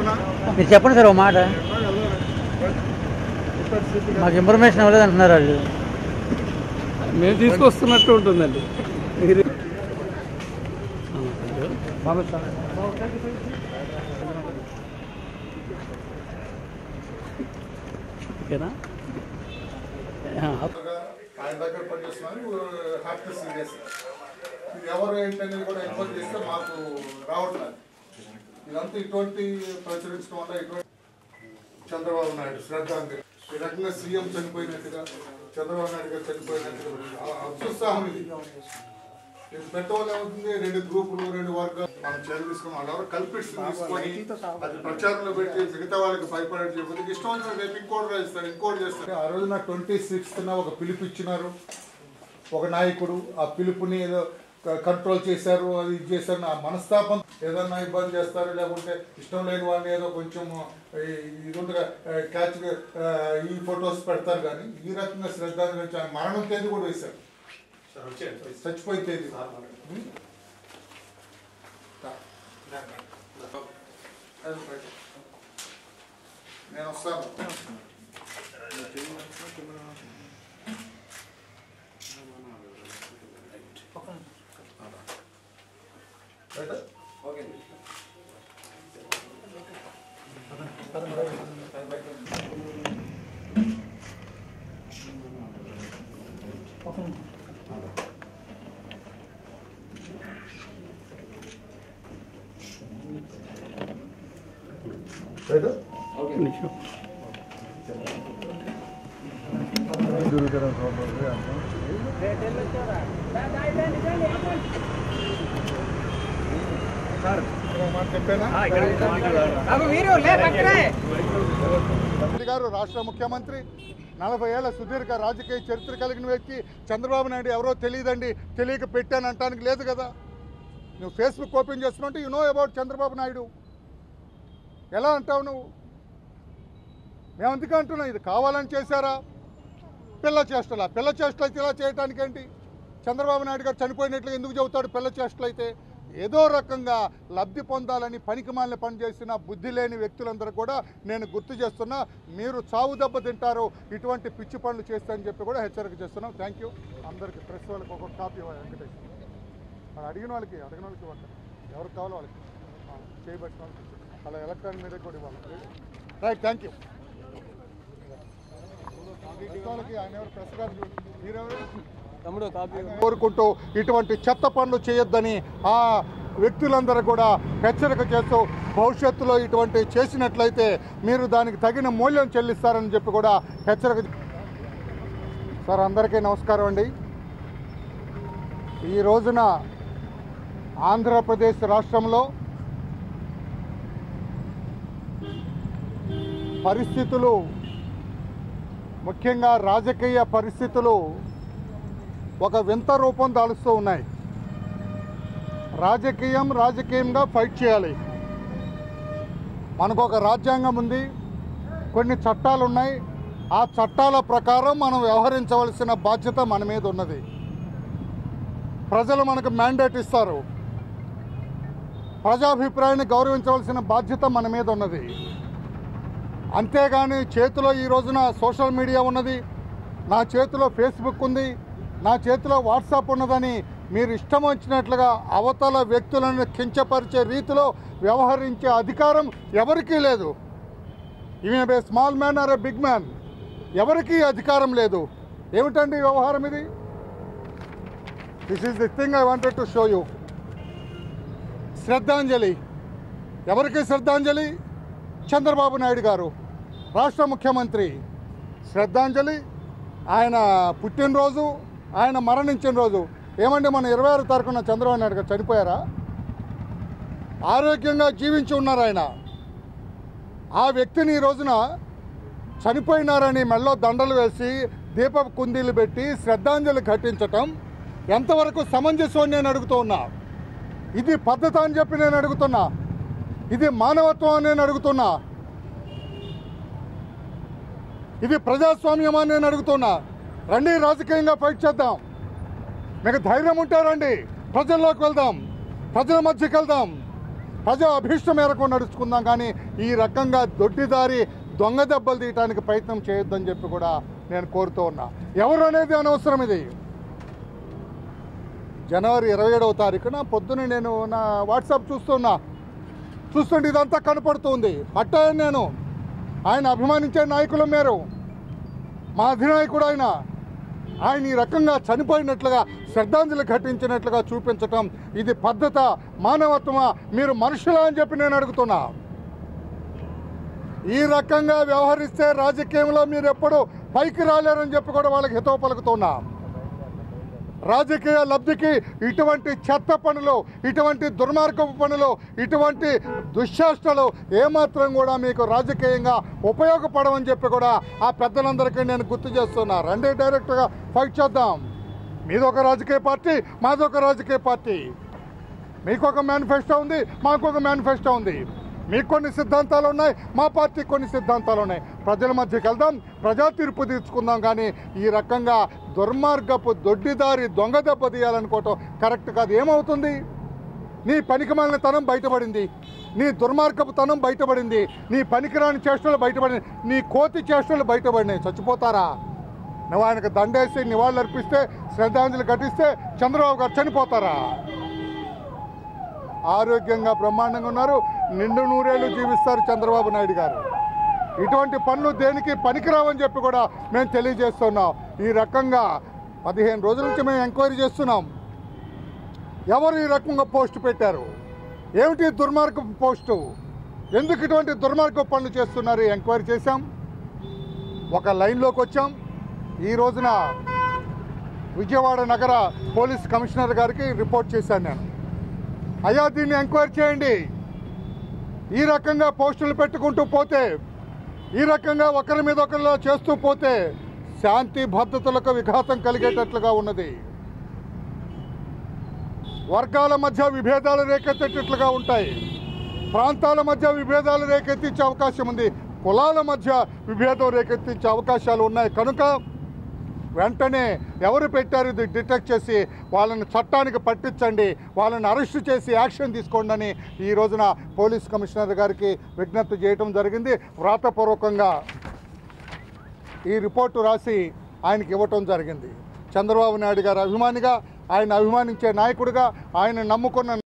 మీరు చెప్పండి సార్ ఒక మాట. మాకు ఇన్ఫర్మేషన్ అవ్వలేదు అంటున్నారు వాళ్ళు. మేము తీసుకొస్తున్నట్టు ఉంటుందండి. ఓకేనా? ఆయన దగ్గర పనిచేస్తున్నాను హ్యాపీ సీరియస్ ఇది ఎవరు ఏంటనేది కూడా ఎంక్వైరీ చేస్తే మాకు రావట్లేదు. ఇదంతా ఇటువంటి ప్రచురించడం వల్ల ఇటువంటి చంద్రబాబు నాయుడు శ్రద్ధాంజలి ఈ రకంగా సీఎం చనిపోయినట్టుగా చంద్రబాబు నాయుడు గారు చనిపోయినట్టుగా అత్యుత్సాహం ఇది పెట్టవల్ల ఏమవుతుంది, 2 గ్రూపులు 2 వర్గాలు మనం చర్యలు తీసుకుని వాళ్ళు ఎవరు కల్పిట్స్ తీసుకొని అది ప్రచారంలో పెట్టి మిగతా వాళ్ళకి భయపడేది చెప్పి ఇష్టం వచ్చిన రేపు ఇంకోటి రాయిస్తారు ఇంకోటి చేస్తారు. ఆ రోజున 26న ఒక పిలుపు ఇచ్చినారు ఒక నాయకుడు, ఆ పిలుపుని ఏదో కంట్రోల్ చేశారు, అది ఇది చేశారు. నా మనస్తాపం ఏదన్నా ఇబ్బంది చేస్తారు, లేకుంటే ఇష్టం లేని వాళ్ళని ఏదో కొంచెం ఇది క్యాచ్ ఈ ఫొటోస్ పెడతారు. కానీ ఈ రకంగా శ్రద్ధాంజలి మరణం తేదీ కూడా వేశారు, చచ్చిపోయిన తేదీ. నేను వస్తాను. గారు రాష్ట్ర ముఖ్యమంత్రి, 40 ఏళ్ల సుదీర్ఘ రాజకీయ చరిత్ర కలిగిన వ్యక్తి. చంద్రబాబు నాయుడు ఎవరో తెలియదండి, తెలియక పెట్టాను అంటానికి లేదు కదా. నువ్వు ఫేస్బుక్ ఓపెన్ చేస్తున్నట్టు you know about Chandrababu Naidu. ఎలా అంటావు నువ్వు? మేము అందుకే అంటున్నాం, ఇది కావాలని చేశారా? పిల్ల చేష్టలా? పిల్ల చేష్టలు అయితే ఇలా చేయడానికి ఏంటి? చంద్రబాబు నాయుడు గారు చనిపోయినట్లు ఎందుకు చెబుతాడు? పిల్ల చేష్టలు అయితే ఏదో రకంగా లబ్ధి పొందాలని పనికిమాలిన పని చేసిన బుద్ధి లేని వ్యక్తులందరూ కూడా నేను గుర్తు చేస్తున్నా. మీరు చావు దెబ్బ తింటారు ఇటువంటి పిచ్చి పనులు చేస్తే అని చెప్పి కూడా హెచ్చరిక చేస్తున్నాం. Thank you. అందరికీ ప్రెస్ వాళ్ళకి ఒక కాపీ వెంకటేష్ అడిగిన వాళ్ళకి ఇవ్వండి, ఎవరికి కావాలో వాళ్ళకి చేయబట్టిన వాళ్ళకి అలా ఎలక్ట్రానిక్ మీడియా కూడా ఇవ్వాలి. Right, thank you. ఆయన ఎవరు ప్రెస్ కాదు, మీరెవరు? కోరుకుంటూ ఇటువంటి చెత్త పనులు చేయొద్దని ఆ వ్యక్తులందరూ కూడా హెచ్చరిక చేస్తూ భవిష్యత్తులో ఇటువంటి చేసినట్లయితే మీరు దానికి తగిన మూల్యం చెల్లిస్తారని చెప్పి కూడా హెచ్చరిక. సార్ అందరికీ నమస్కారం అండి. ఈ రోజున ఆంధ్రప్రదేశ్ రాష్ట్రంలో పరిస్థితులు, ముఖ్యంగా రాజకీయ పరిస్థితులు ఒక వింత రూపం దాలుస్తూ ఉన్నాయి. రాజకీయంగా ఫైట్ చేయాలి. మనకు ఒక రాజ్యాంగం ఉంది, కొన్ని చట్టాలు ఉన్నాయి. ఆ చట్టాల ప్రకారం మనం వ్యవహరించవలసిన బాధ్యత మన మీద ఉన్నది. ప్రజలు మనకు మ్యాండేట్ ఇస్తారు, ప్రజాభిప్రాయాన్ని గౌరవించవలసిన బాధ్యత మన మీద ఉన్నది. అంతేగాని చేతిలో ఈ రోజున సోషల్ మీడియా ఉన్నది, నా చేతిలో ఫేస్బుక్ ఉంది, నా చేతిలో వాట్సాప్ ఉన్నదని మీరు ఇష్టం వచ్చినట్లుగా అవతల వ్యక్తులను కించపరిచే రీతిలో వ్యవహరించే అధికారం ఎవరికీ లేదు. Even a small man or a big man, ఎవరికీ అధికారం లేదు. ఏమిటండి వ్యవహారం ఇది? This is the thing I wanted to show you. శ్రద్ధాంజలి ఎవరికి? శ్రద్ధాంజలి చంద్రబాబు నాయుడు గారు, రాష్ట్ర ముఖ్యమంత్రి. శ్రద్ధాంజలి ఆయన పుట్టినరోజు, ఆయన మరణించిన రోజు. ఏమంటే మన 26వ తారీఖున చంద్రబాబు నాయుడు గారు చనిపోయారా? ఆరోగ్యంగా జీవించి ఉన్నారు ఆయన. ఆ వ్యక్తిని ఈ రోజున చనిపోయినారని మెళ్ళో దండలు వేసి దీప కుందీలు పెట్టి శ్రద్ధాంజలి ఘటించటం ఎంతవరకు సమంజసం అని నేను అడుగుతూ ఉన్నా. ఇది పద్ధతి అని చెప్పి నేను అడుగుతున్నా. ఇది మానవత్వం అని నేను అడుగుతున్నా. ఇది ప్రజాస్వామ్యం అని నేను అడుగుతున్నా. రండి, రాజకీయంగా ఫైట్ చేద్దాం. మీకు ధైర్యం ఉంటే రండి, ప్రజల్లోకి వెళ్దాం, ప్రజల మధ్యకి వెళ్దాం. ప్రజా అభీష్టం మేరకు నడుచుకుందాం, కానీ ఈ రకంగా దొడ్డిదారి దొంగ దెబ్బలు తీయడానికి ప్రయత్నం చేయొద్దని చెప్పి కూడా నేను కోరుతూ ఉన్నా. ఎవరు అనేది అనవసరం. ఇది జనవరి 27వ తారీఖున పొద్దున నేను నా వాట్సాప్ చూస్తుంటే ఇదంతా కనపడుతుంది. హట్టాయని నేను ఆయన అభిమానించే నాయకుల మేరు, మా అధినాయకుడు ఆయన ఈ రకంగా చనిపోయినట్లుగా శ్రద్ధాంజలి ఘటించినట్లుగా చూపించటం ఇది పద్ధత, మానవత్వమా? మీరు మనుషులా అని చెప్పి నేను అడుగుతున్నా. ఈ రకంగా వ్యవహరిస్తే రాజకీయంలో మీరు ఎప్పుడు పైకి రాలేరని చెప్పి కూడా వాళ్ళకి హితవు పలుకుతున్నా. రాజకీయ లబ్ధికి ఇటువంటి చెత్త పనులు, ఇటువంటి దుర్మార్గపు పనులు, ఇటువంటి దుశ్శాస్త్రలు ఏమాత్రం కూడా మీకు రాజకీయంగా ఉపయోగపడవని చెప్పి కూడా ఆ పెద్దలందరికీ నేను గుర్తు చేస్తున్నా. రండి, డైరెక్ట్గా ఫైట్ చేద్దాం. మీదొక రాజకీయ పార్టీ, మాదొక రాజకీయ పార్టీ. మీకొక మేనిఫెస్టో ఉంది, మాకొక మేనిఫెస్టో ఉంది. మీకు కొన్ని సిద్ధాంతాలు ఉన్నాయి, మా పార్టీకి కొన్ని సిద్ధాంతాలు ఉన్నాయి. ప్రజల మధ్యకి వెళ్దాం, ప్రజా తీర్పు తీర్చుకుందాం, కానీ ఈ రకంగా దుర్మార్గపు దొడ్డిదారి దొంగ దెబ్బ తీయాలనుకోవటం కరెక్ట్ కాదు. ఏమవుతుంది? నీ పనికిమాలిన తనం బయటపడింది, నీ దుర్మార్గపు తనం బయటపడింది, నీ పనికిరాని చేష్టలు బయటపడింది, నీ కోతి చేష్టలు బయటపడినాయి. చచ్చిపోతారా? నువ్వు ఆయనకు దండేసి నివాళులు అర్పిస్తే, శ్రద్ధాంజలి ఘటిస్తే చంద్రబాబు గారు చనిపోతారా? ఆరోగ్యంగా బ్రహ్మాండంగా ఉన్నారు, నిండు నూరేళ్లు జీవిస్తారు చంద్రబాబు నాయుడు గారు. ఇటువంటి పనులు దేనికి పనికిరావని చెప్పి కూడా మేము తెలియజేస్తున్నాం. ఈ రకంగా 15 రోజుల నుంచి మేము ఎంక్వైరీ చేస్తున్నాం. ఎవరు ఈ రకంగా పోస్టు పెట్టారు? ఏమిటి దుర్మార్గపు పోస్టు? ఎందుకు ఇటువంటి దుర్మార్గపు పనులు చేస్తున్నారు? ఎంక్వైరీ చేశాం, ఒక లైన్లోకి వచ్చాం. ఈ రోజున విజయవాడ నగర పోలీస్ కమిషనర్ గారికి రిపోర్ట్ చేశాను నేను. అయ్యా, దీన్ని ఎంక్వైరీ చేయండి. ఈ రకంగా పోస్టులు పెట్టుకుంటూ పోతే, ఈ రకంగా ఒకరి మీద ఒకరిలో చేస్తూ పోతే శాంతి భద్రతలకు విఘాతం కలిగేటట్లుగా ఉన్నది. వర్గాల మధ్య విభేదాలు రేకెత్తేటట్లుగా ఉంటాయి, ప్రాంతాల మధ్య విభేదాలు రేకెత్తించే అవకాశం ఉంది, కులాల మధ్య విభేదం రేకెత్తించే అవకాశాలు ఉన్నాయి. కనుక వెంటనే ఎవరు పెట్టారు ఇది డిటెక్ట్ చేసి వాళ్ళని చట్టానికి పట్టించండి, వాళ్ళని అరెస్టు చేసి యాక్షన్ తీసుకోండి అని ఈ రోజున పోలీస్ కమిషనర్ గారికి విజ్ఞప్తి చేయడం జరిగింది. వ్రాతపూర్వకంగా ఈ రిపోర్టు రాసి ఆయనకి ఇవ్వటం జరిగింది. చంద్రబాబు నాయుడు గారు అభిమానిగా, ఆయన అభిమానించే నాయకుడిగా, ఆయన నమ్ముకున్న